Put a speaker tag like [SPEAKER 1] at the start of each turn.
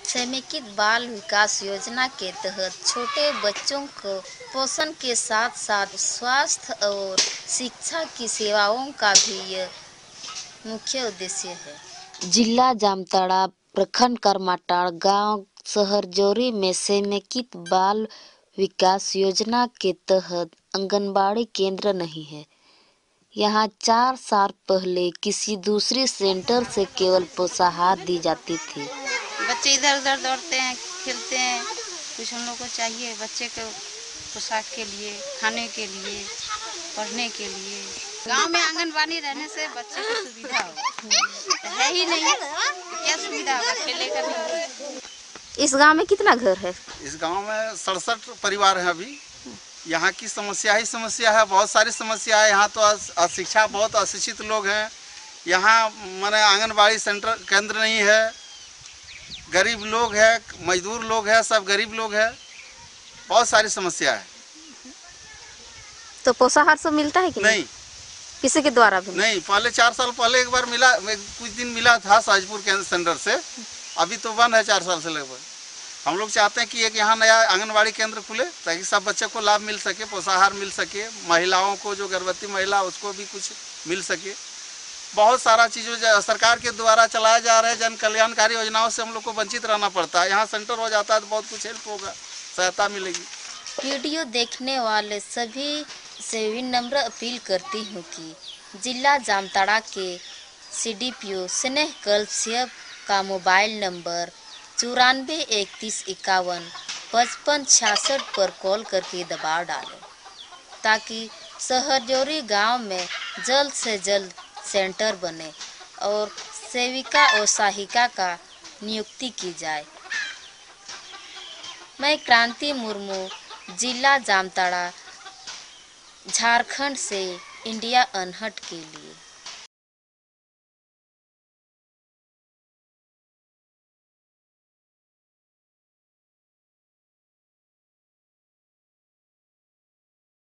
[SPEAKER 1] समेकित बाल विकास योजना के तहत छोटे बच्चों को पोषण के साथ साथ स्वास्थ्य और शिक्षा की सेवाओं का भी यह मुख्य उद्देश्य है। जिला जामताड़ा प्रखंड करमाटाड़ गांव सहरजोरी में समेकित बाल विकास योजना के तहत आंगनबाड़ी केंद्र नहीं है। यहाँ 4 साल पहले किसी दूसरे सेंटर से केवल पोषाहार दी जाती थी।
[SPEAKER 2] बच्चे इधर उधर दौड़ते हैं, खेलते हैं, कुछ हम लोग को चाहिए बच्चे को पोशाक के लिए, खाने के लिए, पढ़ने के लिए। गांव में आंगनबाड़ी रहने से बच्चे को सुविधा हो, है ही नहीं, क्या सुविधा होगा खेले का भी।
[SPEAKER 1] इस गांव में कितना घर है?
[SPEAKER 3] इस गांव में 67 परिवार हैं अभी। यहाँ की समस्या ही समस्या है, बहुत सारी समस्या है। यहाँ तो अशिक्षा, बहुत अशिक्षित लोग हैं। यहाँ माने आंगनबाड़ी सेंटर केंद्र नहीं है, गरीब लोग हैं, मजदूर लोग हैं, सब गरीब लोग हैं, बहुत सारी समस्या है।
[SPEAKER 1] तो पोषाहार सब मिलता है कि
[SPEAKER 3] नहीं?
[SPEAKER 1] किसी के द्वारा भी
[SPEAKER 3] नहीं। पहले 4 साल पहले एक बार मिला, कुछ दिन मिला था साजपुर केंद्र सेंटर से, अभी तो बंद है 4 साल से लगभग। हम लोग चाहते हैं कि एक यहाँ नया आंगनबाड़ी केंद्र खुले ताकि सब बच्चे को लाभ मिल सके, पोषाहार मिल सके, महिलाओं को जो गर्भवती महिला उसको भी कुछ मिल सके। बहुत सारा चीज़ों सरकार के द्वारा चलाए जा रहे जन कल्याणकारी योजनाओं से हम लोग को वंचित रहना पड़ता है। यहाँ सेंटर हो जाता है तो बहुत कुछ हेल्प होगा, सहायता मिलेगी।
[SPEAKER 1] वीडियो देखने वाले सभी से विनम्र अपील करती हूँ कि जिला जामताड़ा के CDPO स्नेह कल्पसियप का मोबाइल नंबर 9431515566 पर कॉल करके दबाव डालें ताकि सहरजोरी गांव में जल्द से जल्द सेंटर बने और सेविका और सहायिका का नियुक्ति की जाए। मैं क्रांति मुर्मू, जिला जामताड़ा, झारखंड से इंडिया अनहट के लिए।